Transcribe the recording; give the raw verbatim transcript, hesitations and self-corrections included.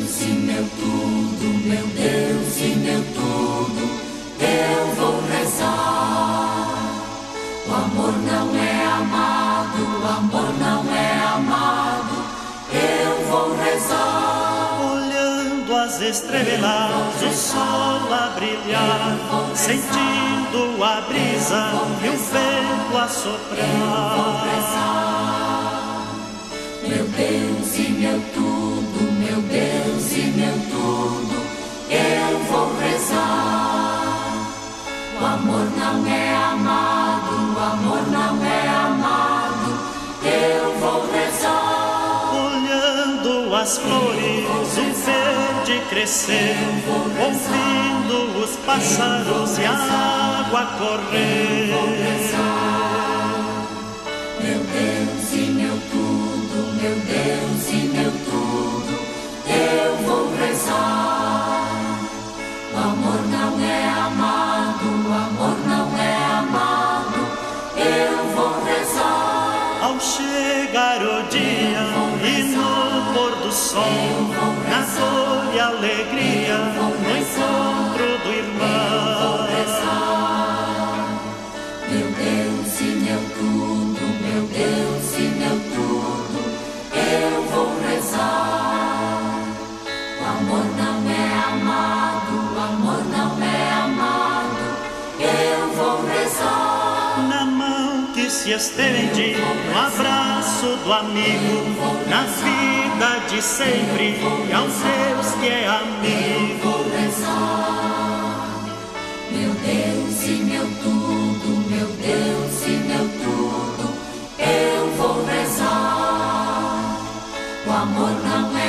Deus e meu tudo, meu Deus e meu tudo, eu vou rezar. O amor não é amado, o amor não é amado, eu vou rezar. Olhando as estrelas, o sol a brilhar, sentindo a brisa e o vento a soprar. Meu Deus e meu tudo, meu Deus e meu tudo, eu vou rezar. O amor não é amado, o amor não é amado, eu vou rezar. Olhando as flores, o verde crescer, ouvindo os pássaros e a água correr. Meu Deus e meu tudo, meu Deus e meu tudo, eu vou rezar. O amor não é amado, o amor não é amado, eu vou rezar. Ao chegar o dia e no pôr do sol, na dor e alegria, no encontro do irmão. Meu Deus e meu tudo, meu Deus e meu tudo, eu vou rezar. O amor não é amado, o amor não é amado, eu vou rezar. Na mão que se estende, no abraço do amigo, na vida de sempre, e ao Deus que é amigo. Vou rezar. Meu Deus e meu tudo, meu Deus e meu tudo, eu vou rezar. O amor não é